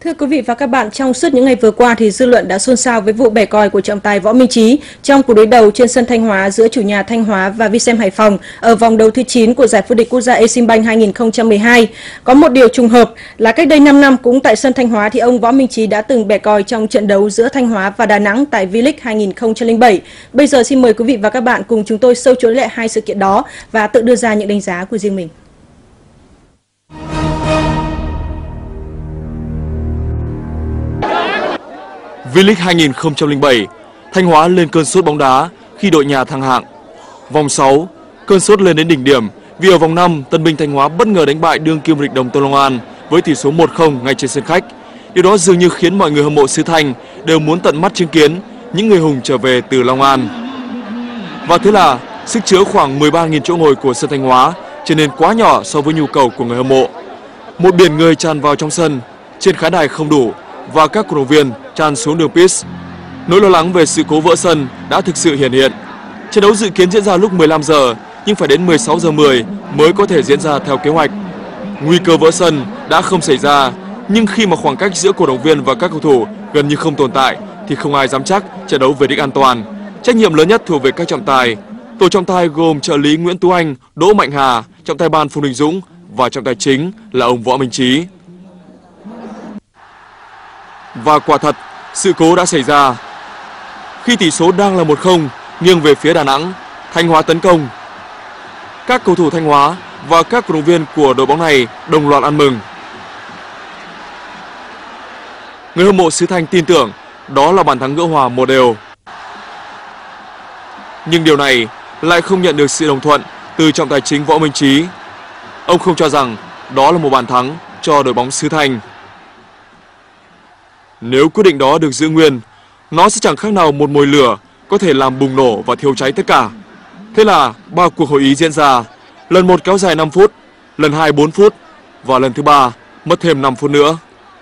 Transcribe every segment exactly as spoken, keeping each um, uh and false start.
Thưa quý vị và các bạn, trong suốt những ngày vừa qua thì dư luận đã xôn xao với vụ bẻ còi của trọng tài Võ Minh Trí trong cuộc đối đầu trên sân Thanh Hóa giữa chủ nhà Thanh Hóa và Vincent Hải Phòng ở vòng đấu thứ chín của giải vô địch quốc gia Eximbank hai nghìn không trăm mười hai. Có một điều trùng hợp là cách đây năm năm cũng tại sân Thanh Hóa thì ông Võ Minh Trí đã từng bẻ còi trong trận đấu giữa Thanh Hóa và Đà Nẵng tại V-League hai nghìn không trăm lẻ bảy. Bây giờ xin mời quý vị và các bạn cùng chúng tôi sâu chuỗi lại hai sự kiện đó và tự đưa ra những đánh giá của riêng mình. V-League hai nghìn không trăm lẻ bảy, Thanh Hóa lên cơn sốt bóng đá khi đội nhà thăng hạng. Vòng sáu, cơn sốt lên đến đỉnh điểm vì ở vòng năm, Tân binh Thanh Hóa bất ngờ đánh bại đương kim vô địch Đồng Tân Long An với tỷ số một không ngay trên sân khách. Điều đó dường như khiến mọi người hâm mộ xứ Thanh đều muốn tận mắt chứng kiến những người hùng trở về từ Long An. Và thế là sức chứa khoảng mười ba nghìn chỗ ngồi của sân Thanh Hóa trở nên quá nhỏ so với nhu cầu của người hâm mộ. Một biển người tràn vào trong sân, trên khán đài không đủ và các cổ động viên tràn xuống đường pitch. Nỗi lo lắng về sự cố vỡ sân đã thực sự hiện hiện. Trận đấu dự kiến diễn ra lúc mười lăm giờ nhưng phải đến mười sáu giờ mười mới có thể diễn ra theo kế hoạch. Nguy cơ vỡ sân đã không xảy ra, nhưng khi mà khoảng cách giữa cổ động viên và các cầu thủ gần như không tồn tại thì không ai dám chắc trận đấu về đích an toàn. Trách nhiệm lớn nhất thuộc về các trọng tài. Tổ trọng tài gồm trợ lý Nguyễn Tú Anh, Đỗ Mạnh Hà, trọng tài ban Phùng Đình Dũng và trọng tài chính là ông Võ Minh Trí. Và quả thật, sự cố đã xảy ra. Khi tỷ số đang là một không, nghiêng về phía Đà Nẵng, Thanh Hóa tấn công. Các cầu thủ Thanh Hóa và các cổ động viên của đội bóng này đồng loạt ăn mừng. Người hâm mộ xứ Thanh tin tưởng đó là bàn thắng gỡ hòa một đều. Nhưng điều này lại không nhận được sự đồng thuận từ trọng tài chính Võ Minh Trí. Ông không cho rằng đó là một bàn thắng cho đội bóng xứ Thanh. Nếu quyết định đó được giữ nguyên, nó sẽ chẳng khác nào một mồi lửa có thể làm bùng nổ và thiêu cháy tất cả. Thế là ba cuộc hội ý diễn ra, lần một kéo dài năm phút, lần hai bốn phút và lần thứ ba mất thêm năm phút nữa.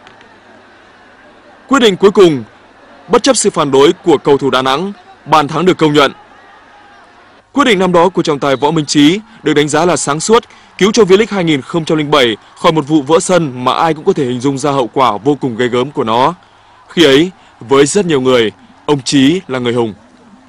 Quyết định cuối cùng, bất chấp sự phản đối của cầu thủ Đà Nẵng, bàn thắng được công nhận. Quyết định năm đó của trọng tài Võ Minh Trí được đánh giá là sáng suốt, cứu cho V-League hai nghìn không trăm lẻ bảy khỏi một vụ vỡ sân mà ai cũng có thể hình dung ra hậu quả vô cùng ghê gớm của nó. Khi ấy, với rất nhiều người, ông Trí là người hùng.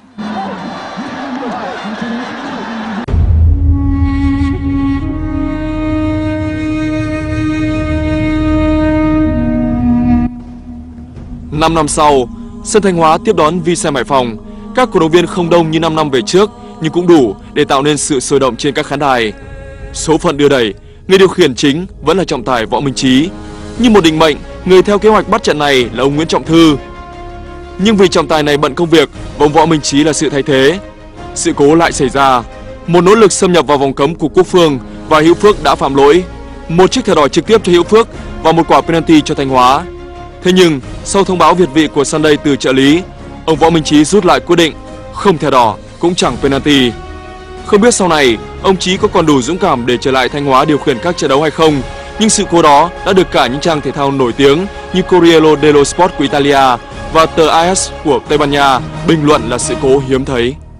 Năm năm sau, sân Thanh Hóa tiếp đón Vincent Hải Phòng. Các cổ động viên không đông như năm năm về trước, nhưng cũng đủ để tạo nên sự sôi động trên các khán đài. Số phận đưa đẩy, người điều khiển chính vẫn là trọng tài Võ Minh Trí. Như một định mệnh, người theo kế hoạch bắt trận này là ông Nguyễn Trọng Thư. Nhưng vì trọng tài này bận công việc và ông Võ Minh Trí là sự thay thế, sự cố lại xảy ra. Một nỗ lực xâm nhập vào vòng cấm của Quốc Phương và Hữu Phước đã phạm lỗi. Một chiếc thẻ đỏ trực tiếp cho Hữu Phước và một quả penalty cho Thanh Hóa. Thế nhưng sau thông báo việt vị của Sunday từ trợ lý, ông Võ Minh Trí rút lại quyết định không thẻ đỏ cũng chẳng penalty. Không biết sau này ông Trí có còn đủ dũng cảm để trở lại Thanh Hóa điều khiển các trận đấu hay không, nhưng sự cố đó đã được cả những trang thể thao nổi tiếng như Corriere dello Sport của Italia và tờ a ét của Tây Ban Nha bình luận là sự cố hiếm thấy.